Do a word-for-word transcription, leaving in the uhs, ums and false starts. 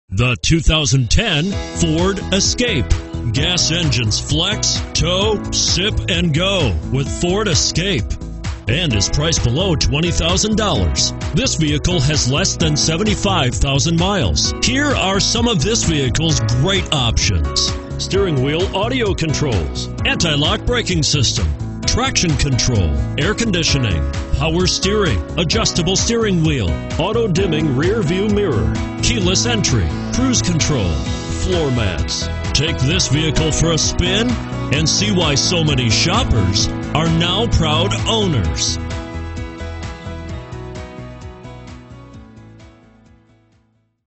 The two thousand ten Ford Escape. Gas engines flex, tow, sip, and go with Ford Escape, and is priced below twenty thousand dollars. This vehicle has less than seventy-five thousand miles. Here are some of this vehicle's great options: steering wheel audio controls, anti-lock braking system, traction control, air conditioning, power steering, adjustable steering wheel, auto dimming rear view mirror, keyless entry, cruise control, floor mats. Take this vehicle for a spin and see why so many shoppers are now proud owners.